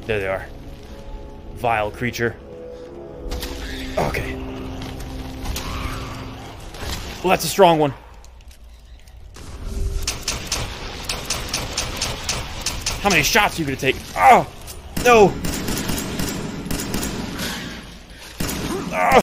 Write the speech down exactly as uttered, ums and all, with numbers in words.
There they are. Vile creature. Okay. Well, that's a strong one. How many shots are you gonna take? Oh! No! Oh!